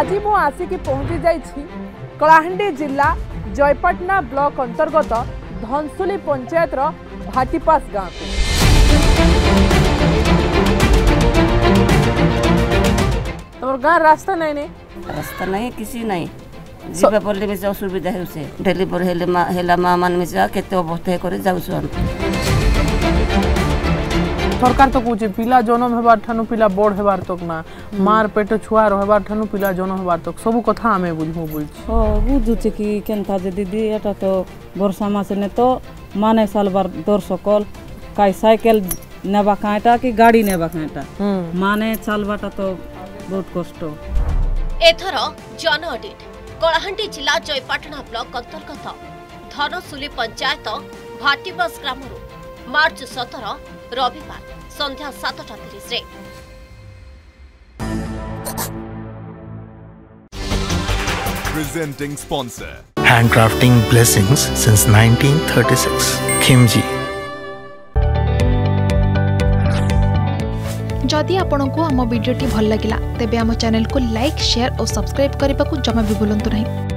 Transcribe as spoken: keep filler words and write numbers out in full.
आज मु आसिकी पहुंची जाइछि कलाहांडी जिला जयपाटना ब्लॉक अंतर्गत धनसुली पंचायत रो भाटीपास गाँव तमर गाँव रास्ता नहीं नहीं रास्ता नहीं किसी नहीं जीवा पड़े में असुविधा है उसे डेली पर हेले मा हेला मा मान में जा केते अवस्था करे जाउछु हम सरकार तो कहूँ पिला जन्म हेबार ठानु पिला बड़ हेबार तक ना मार पेट छुआ रहबार ठानु पिला जन्म हेबार तक सब कथा आमे बुझमु बुझ ओ बुझुचे कि केनता जे दीदी एटा तो वर्षा मासे ने तो माने सालबार दर सकल काई साइकेल नेबा काटा कि गाड़ी नेबा काटा माने चालबाटा तो बहुत कष्ट एथर जन ऑडिट कलाहांडी जिला जयपाटना ब्लॉक अंतर्गत धनसुली पंचायत भाटीपास ग्राम मार्च सतर रविवार संध्या सातटा तीस रे Presenting sponsor Handcrafting blessings since nineteen thirty-six Khimji। जदि आपंक आम भिडी भल लगा तेब आम चैनल को लाइक शेयर और सब्सक्राइब करने को जमा भी भूलु नहीं।